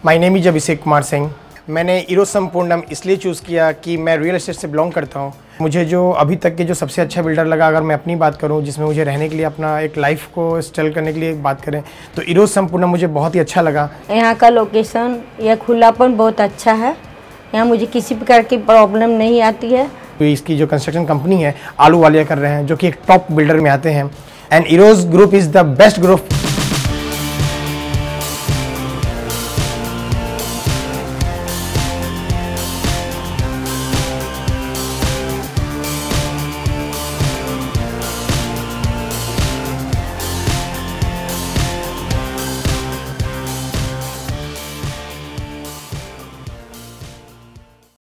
My name is Abhishek Kumar Singh. मैंने Eros संपूर्णम इसलिए choose किया कि मैं रियल एस्टेट से बिलोंग करता हूँ। मुझे जो अभी तक के जो सबसे अच्छा बिल्डर लगा, अगर मैं अपनी बात करूँ जिसमें मुझे रहने के लिए अपना एक लाइफ को स्टाइल करने के लिए बात करें, तो ईरोज संपूर्णम मुझे बहुत ही अच्छा लगा। यहाँ का लोकेशन या खुलापन बहुत अच्छा है। यहाँ मुझे किसी प्रकार की प्रॉब्लम नहीं आती है। तो इसकी जो कंस्ट्रक्शन कंपनी है आलू वालिया कर रहे हैं, जो कि एक टॉप बिल्डर में आते हैं। And Eros group is the best group